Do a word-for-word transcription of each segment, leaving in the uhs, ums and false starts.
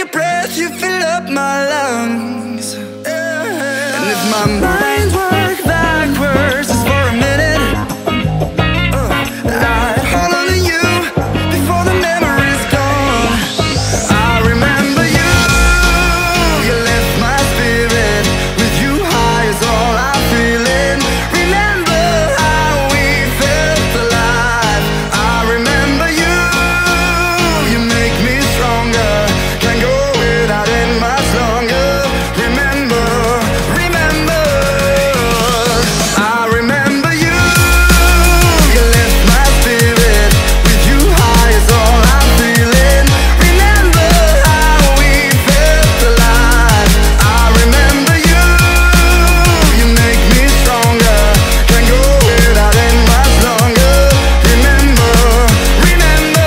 your breath, you fill up my lungs. Yeah. And if my mind worked backwards just for a minute, uh, I'd hold on to you before the memory's gone. I remember you, you lift my spirit. With you high is all I'm feeling. Remember how we felt alive. I remember you, you make me stronger. Can't go without it much longer. Remember, remember, I remember you, you lift my spirit. With you high is all I'm feeling. Remember how we felt alive. I remember you, you make me stronger. Can't go without it much longer. Remember, remember.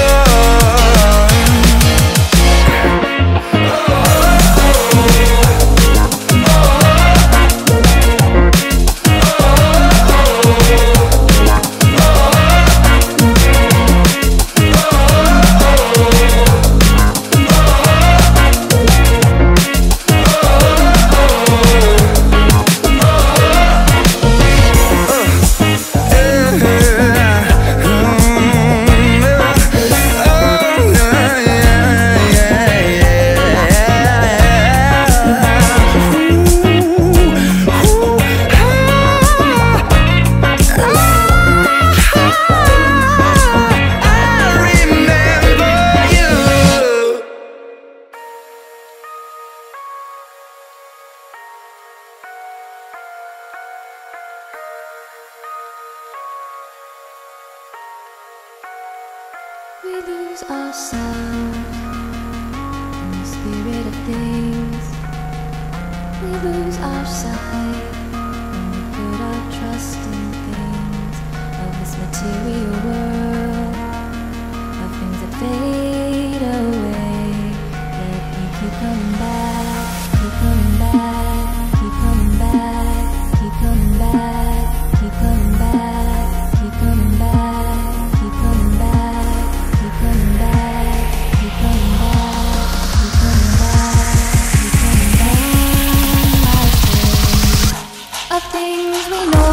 We lose ourselves in the spirit of things. We lose our sight when we put our trust in things of this material world, of things that fade away. Yet we keep coming back, keep coming back, keep coming back, keep coming back, keep coming back, keep coming back, keep coming back. Keep coming back, keep coming back, keep coming back, keep coming back, of things we know.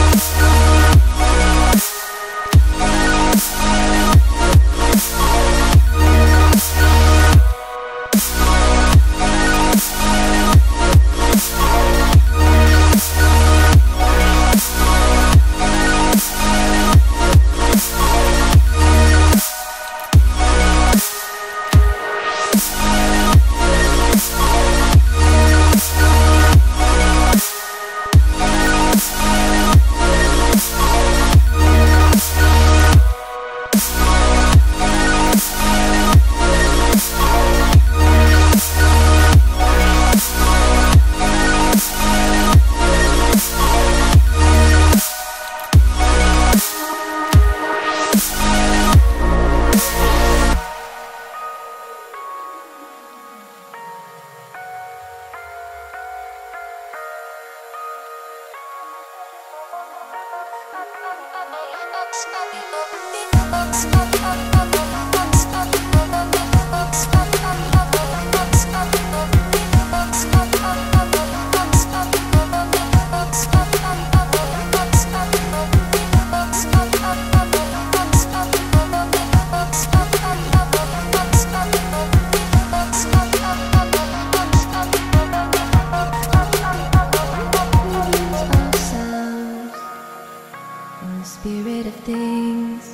Spirit of things,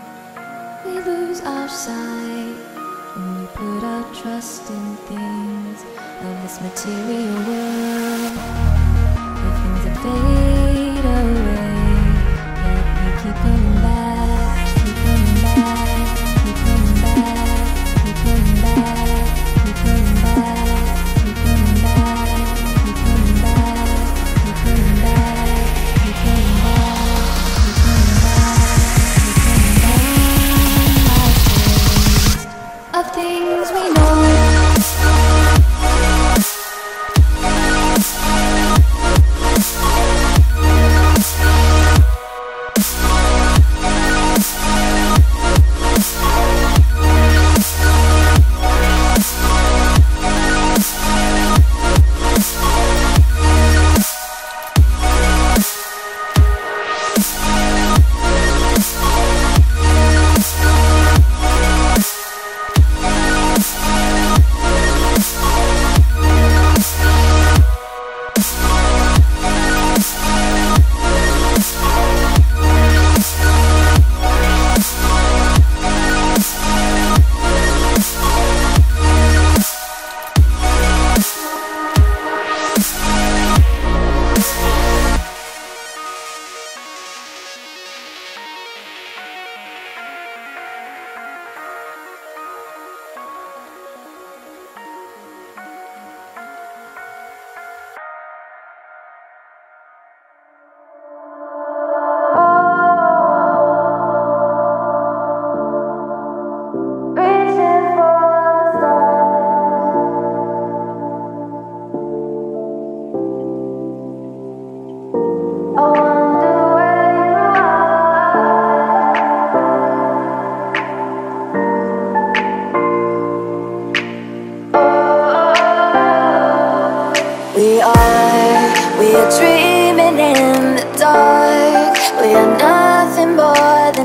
we lose our sight when we put our trust in things of this material world, of things that fade away. Yet we keep coming back, keep coming back, keep coming back, keep coming back, keep coming back, keep coming back, keep coming back, keep coming back, keep coming back. Of things we know.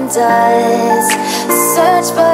does. Search for